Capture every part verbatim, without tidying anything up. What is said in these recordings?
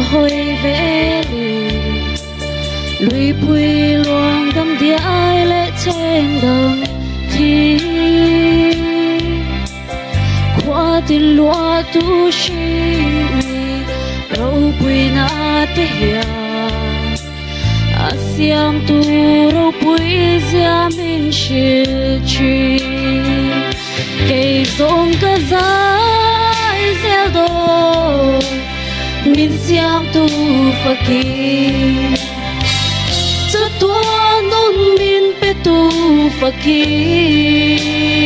hoi vẽ lì lùi bùi luồng đâm địa ai lệ trên đồng thi qua tin loa tu sinh mi rau bùi na te hia asiam tu rau bùi zia min shil chi cây rong ca zai zel do min siam tu fakir sa tua non min pe tu fakir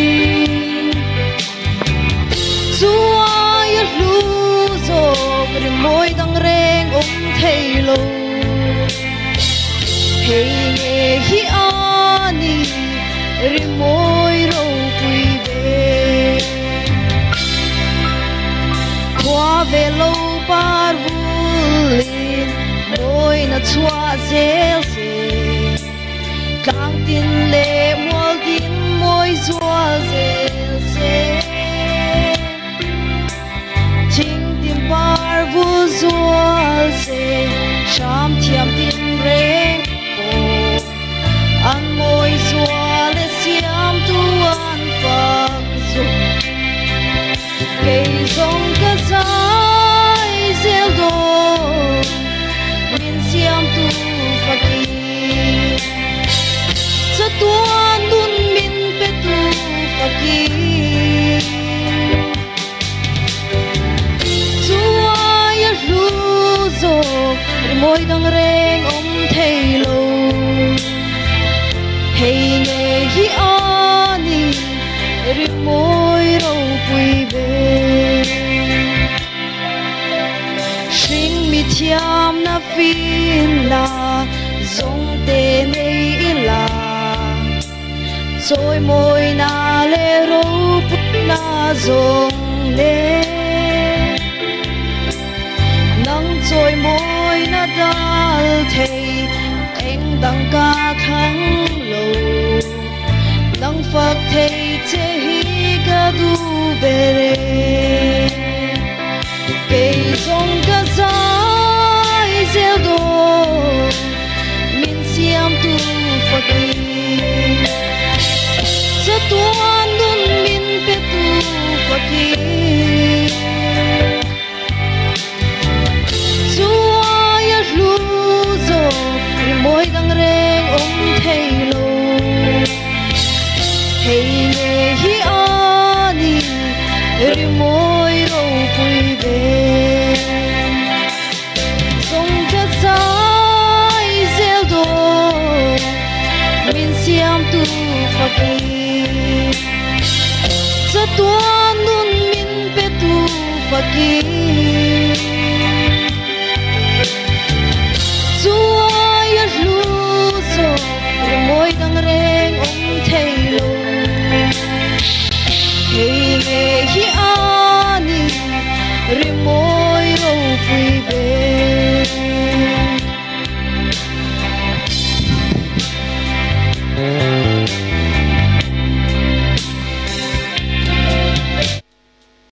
zua ya lu zo ri moi dang reng om thei lo hei nge hi ani ri moi ro pui ve qua về lâu par vulin moi na chua zel se tlang tin le mol tin moi zual zel se ting tin par vul zual se sham thiam tin reng po an moi zual le siam tu an fak zo cây rong ca zai zel do min siam tu fakir sa tua nun min pe tu fakir zua ya lu zo ri moi dang reng om thei lo hei nge hi ani ri moi ro pui ve shing mi thiam na fin na zong te nei la choi moi na le ro na zong le nang choi moi na dal thei eng dang ka khang lo nang phak thei che hi ga du bere cây rong ca zai zel do min siam tu fakir sa tua nun min pe tu fakir zua ya lu zo ri moi dang reng om thei lo hei nge hi ani ri moi ro pui ve zong ca zai zel do min siam tu fakir sa tua nun min pe tu fakir